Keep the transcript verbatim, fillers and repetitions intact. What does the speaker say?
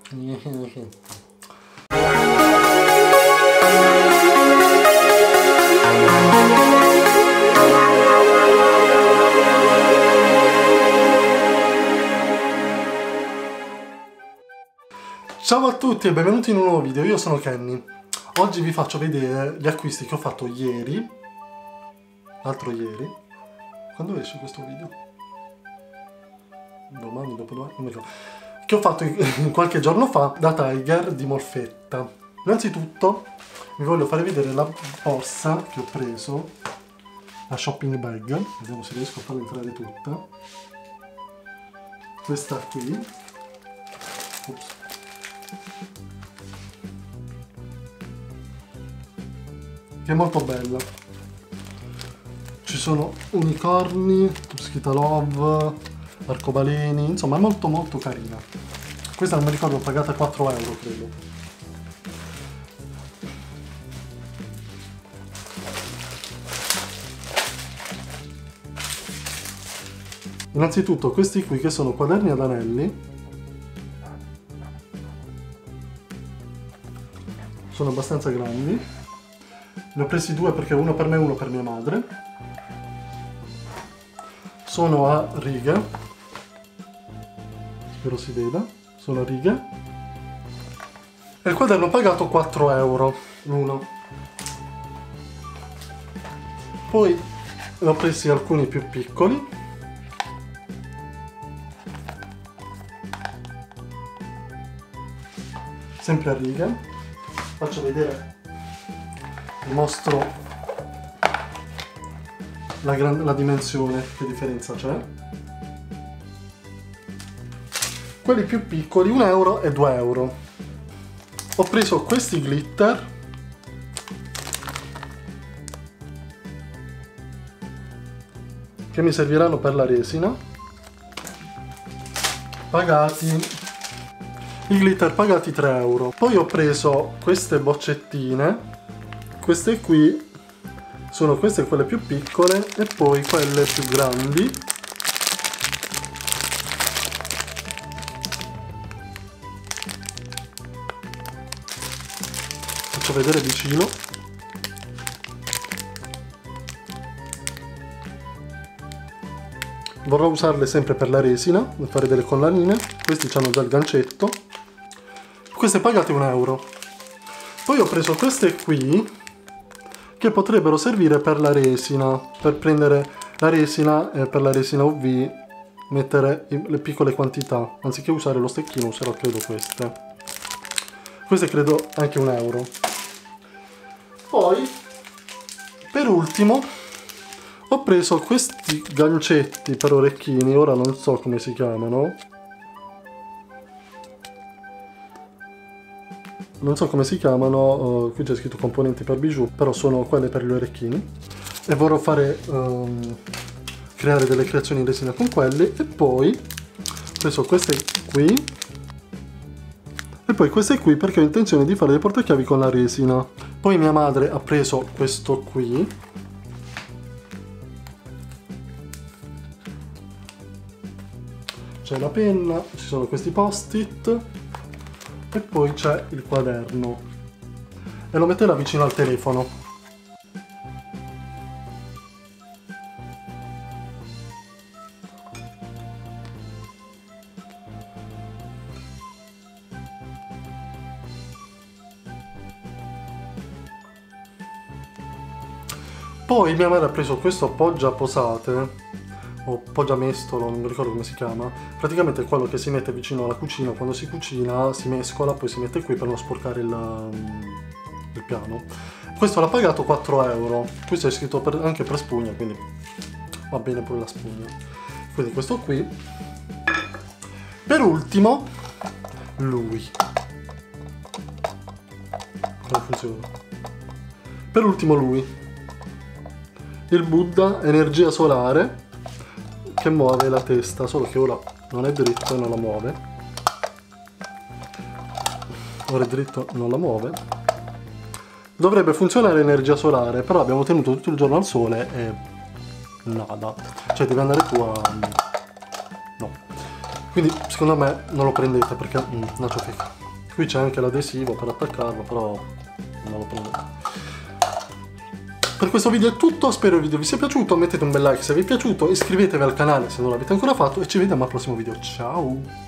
Ciao a tutti e benvenuti in un nuovo video, io sono Kenny. Oggi vi faccio vedere gli acquisti che ho fatto ieri, l'altro ieri. Quando esce questo video? Domani, dopodomani, non mi ricordo. Che ho fatto qualche giorno fa da Tiger di Molfetta. Innanzitutto vi voglio fare vedere la borsa che ho preso, la shopping bag, vediamo se riesco a farla entrare tutta. Questa qui. Ops. Che è molto bella. Ci sono unicorni, Skitalov, arcobaleni, insomma è molto molto carina. Questa non mi ricordo, l'ho pagata quattro euro credo. Innanzitutto questi qui che sono quaderni ad anelli. Sono abbastanza grandi. Ne ho presi due perché uno per me e uno per mia madre. Sono a righe. Spero si veda. Sono a righe. E il quaderno ho pagato quattro euro l'uno. Poi ne ho presi alcuni più piccoli. Sempre a righe. Faccio vedere, vi mostro la, gran, la dimensione, che differenza c'è. Quelli più piccoli, un euro e due euro. Ho preso questi glitter, che mi serviranno per la resina, pagati... I glitter pagati tre euro. Poi ho preso queste boccettine. Queste qui sono queste quelle più piccole e poi quelle più grandi. Faccio vedere vicino. Vorrò usarle sempre per la resina, per fare delle collanine. Questi hanno già il gancetto. Queste pagate un euro. Poi ho preso queste qui che potrebbero servire per la resina, per prendere la resina e per la resina U V mettere le piccole quantità. Anziché usare lo stecchino userò credo queste. Queste credo anche un euro. Poi per ultimo ho preso questi gancetti per orecchini, ora non so come si chiamano. Non so come si chiamano, uh, qui c'è scritto componenti per bijou, però sono quelle per gli orecchini. E vorrò fare, um, creare delle creazioni in resina con quelli. E poi ho preso queste qui. E poi queste qui perché ho intenzione di fare dei portachiavi con la resina. Poi mia madre ha preso questo qui. C'è la penna, ci sono questi post-it. E poi c'è il quaderno e lo metterà vicino al telefono. Poi mia madre ha preso questo poggiaposate o poggiamestolo, non mi ricordo come si chiama. Praticamente è quello che si mette vicino alla cucina quando si cucina, si mescola, poi si mette qui per non sporcare il, il piano. Questo l'ha pagato quattro euro. Questo è scritto per, anche per spugna, quindi va bene pure la spugna. Quindi questo qui. Per ultimo lui. Come funziona? Per ultimo lui. Il Buddha energia solare che muove la testa, solo che ora non è dritto e non la muove. Ora è dritto e non la muove. Dovrebbe funzionare energia solare, però abbiamo tenuto tutto il giorno al sole e nada. Cioè deve andare tu a... no. Quindi secondo me non lo prendete perché mm, non c'è fica. Qui c'è anche l'adesivo per attaccarlo, però non lo prendete. Per questo video è tutto, spero il video vi sia piaciuto, mettete un bel like se vi è piaciuto, iscrivetevi al canale se non l'avete ancora fatto e ci vediamo al prossimo video. Ciao!